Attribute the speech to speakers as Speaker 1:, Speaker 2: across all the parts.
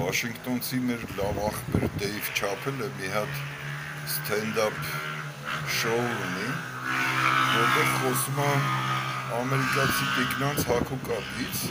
Speaker 1: Վաշինգտոնցի մեր լավ աղբեր Դեյվ Չափելը մի հատ stand-up show ունի, որտեղ խոսում է ամերիկացի տիկնանց հագու կապից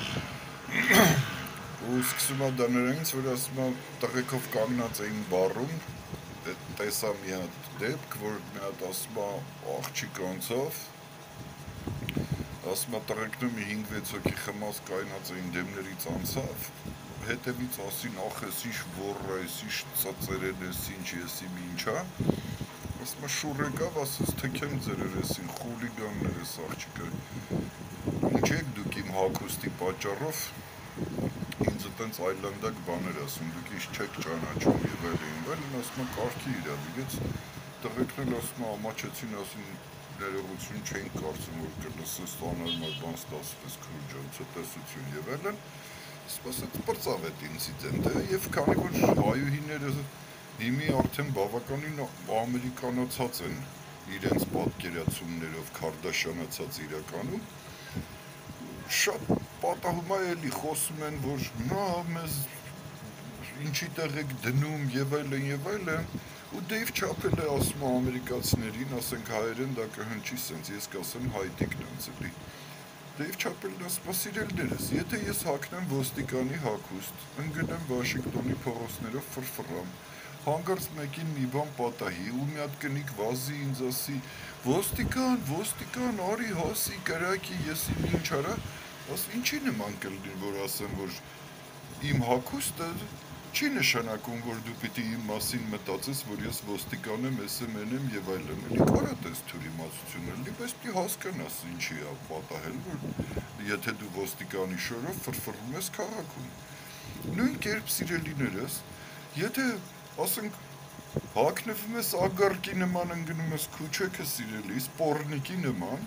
Speaker 1: ու սկսում է դա նրանից, որ ասում է տղեկով կանգնած էին բառում, տեսա մի հատ դեպք, որ մի հատ ասում է աղջիկ անցավ, ասում է տղեկնում 5-6 հոգի խմած կայնած էին դեմներից անցավ, հետևից ասին ախ ես ինչ ոռ ես, ինչ ծծերեն ես, ինչ եսի մինչա, ասում է շուռ եկավ, ասես թքեմ ձեր երեսին, խուլիգաններ ես աղջիկը, ինչ եք դուք իմ հագուստի պատճառով, ինձ տենց այլանդակ բաներ ասում, դուք ինչ չեք ճանաչում եւ այլն, ասում է կարգի իրավիլից, տղեկն էլ ասում է ամաչեցին, ասին ներողություն չենք կարծում, որ կլսես անարմար բան ստացվեց քրուջան, ցտեսություն եւ այլն, սպասեց պրծավ այդ ինցիդենտը եւ քանի որ հայուհիները հիմի արդեն բավականին ամերիկանացած են իրենց պատկերացումներով քարդաշյանացած իրականում շատ պատահում է էլի խոսում են որ նա մեզ ինչի տեղ եք դնում եւ այլն ու Դեյվ Չափելը ասում է ամերիկացիներին ասենք հայերեն դա կհնչի սենց ես կասեմ հայ տիկնանց էլի Դեյվ Չափելն ասում է սիրելիներս, եթե ես հագնեմ ոստիկանի հագուստ, ընկնեմ Վաշինգտոնի փողոցներով ֆրֆռամ, հանկարծ մեկին մի բան պատահի ու մի հատ կնիկ վազի ինձ ասի ոստիկան, արի հասի կրակի, ես իմ ինչ արա, ինչի նման կլինի, որ ասեմ, որ իմ հագուստը չի նշանակում, որ դու պիտի իմ մասին մտածես, որ ես ոստիկան եմ, SM եմ եւ այլն, էլի կարա տես թյուրիմացություն էլի, բայց պիտի հասկանաս ինչի է պատահել, որ եթե դու ոստիկանի շորով ֆրֆռում ես քաղաքում։ Նույն կերպ սիրելիներս, եթե ասենք հագնվում ես ագարկի նման ընկնում ես քուչեքը սիրելի, սպորնիկի նման,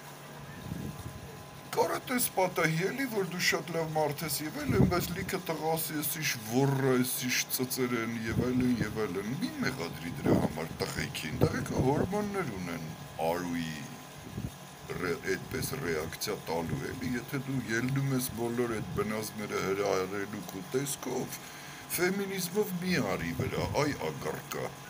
Speaker 1: կարա տես պատահի էլի, որ դու շատ լավ մարդ ես եւ այլն, բայց լիքը տղաս ես ինչ ոռ ես, ինչ ծծեր են եւ այլն, մի մեղադրի դրա համար տղեկին, տղեկը հորմոններ ունեն արուի այդպես ռեակցիա տալու էլի, եթե դու ելնում ես բոլոր այդ բնազդները հրահրելու քո տեսքով, ֆեմինիզմով մի արի վրա, այ ագարկա